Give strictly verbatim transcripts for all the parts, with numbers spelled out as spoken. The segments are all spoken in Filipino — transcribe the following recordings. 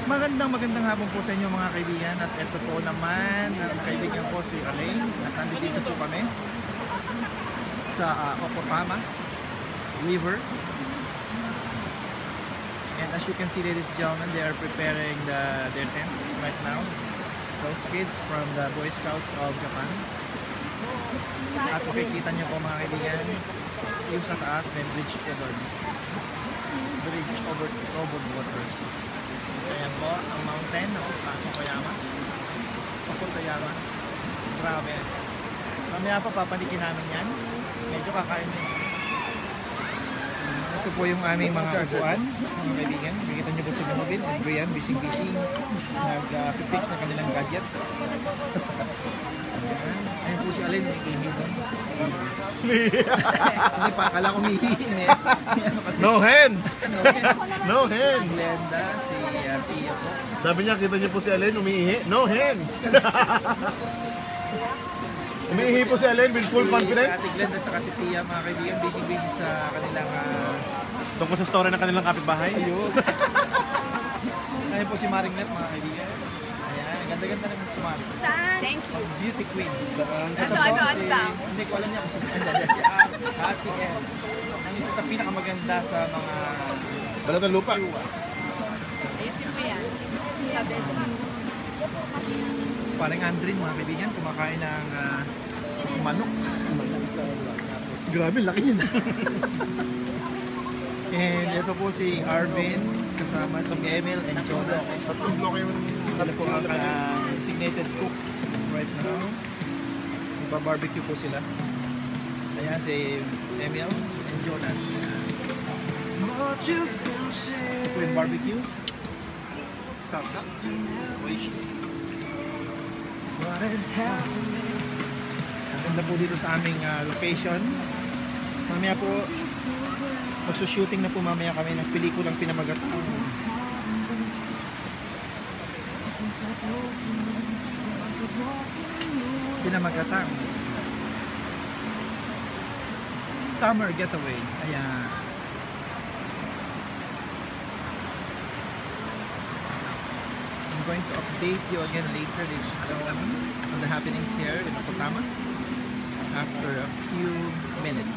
Magandang magandang hapon po sa inyo mga kaibigan, at ito po naman ang kaibigan ko si Alain, at nandito po kami sa uh, Okopama River. And as you can see, ladies and gentlemen, they are preparing the, their tent right now. Those kids from the Boy Scouts of Japan. At makikita nyo po mga kaibigan, yung sa taas may bridge po doon. Bridge over troubled waters. Ayan po, ang mountain, no? Okayama. Okayama. Grabe. Mamaya pa papalikin namin yan. Medyo kakain din. Ito po yung aming mga upuan, mga kaibigan. Makikita nyo po si Manobin at Brian, busy-busy. Nag-fix uh, na kanilang gadgets. Ayan. Ayan po si Alain, may ihi doon. Hindi pa, akala ko may ihinis. No hands! No hands! No hands! Glenda, si uh, Tia po. Sabi niya, kita niyo po si Alain, umiihi. No hands! Umiihi po si Alain with full Si confidence. Ate Glenda at saka si Tia, mga kaibigan, busy-busy sa kanilang... Uh, Tungkol sa story ng kanilang kapitbahay. ayun. Ayan po si Maring Net, mga kaibigan. Ayan, ganda-ganda naman si Maring. Saan? Thank you. Beauty queen. Saan? Ito Ano, po ano, si... ano daw? Hindi ko alam niya kung sino. Hindi, si Ate Ate M. Ang isa sa pinakamaganda sa mga... Balat ng lupa. Chua. Ayusin mo yan. Sabi ko. Parang Andrin, mga kaibigan, kumakain ng uh, manok. Grabe, laki niya. And ito po si Arvin, kasama si Emil and Jonas. Tatlong bloke yung Sila po ang uh, designated cook right now. Nagpa-barbecue po sila. Ayan si Emil and Jonas. Ito po yung barbecue. Sarap. Oishi. Ang ganda po dito sa aming uh, location. Mamaya po, magsushooting na po mamaya kami ng pelikulang Pinamagatang. Pinamagatang. Summer Getaway. Ayan. I'm going to update you again later on the happenings here in Okopama after a few minutes.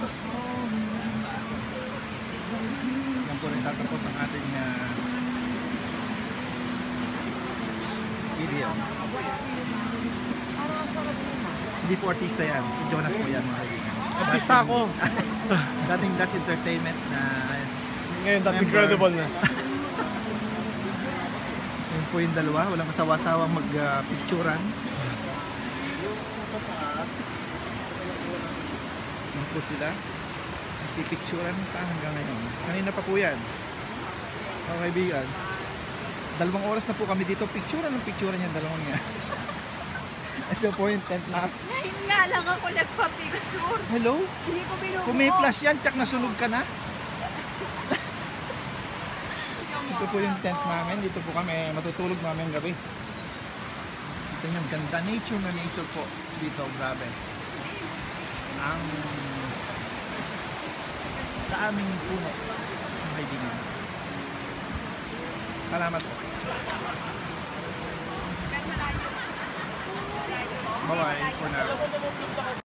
Yan po rin tatapos ang ating uh, video. Hindi po artista yan. Si Jonas po yan, mga kaibigan. Artista ako. Dating That's Entertainment na Ngayon, that's member. incredible na. Yun po yung dalawa. Walang kasawa-sawang mag-picturean. Yan po sila. Pipicturean pa hanggang ngayon. Kanina pa po yan. Mga kaibigan. Dalawang oras na po kami dito. Picturean ng picturean yan. Dalawang nga. Ito po yung tent na. Ngayon nga lang ako nagpa-picture. Hello? Hindi ko binubuo. Kung may flash yan, tsak nasunog ka na. Ito po yung tent namin. Dito po kami matutulog namin gabi. Ito yung ganda. Nature na nature po dito. Grabe. Ang sa aming puno. Ang kaibigan. Salamat po. Bye-bye for now.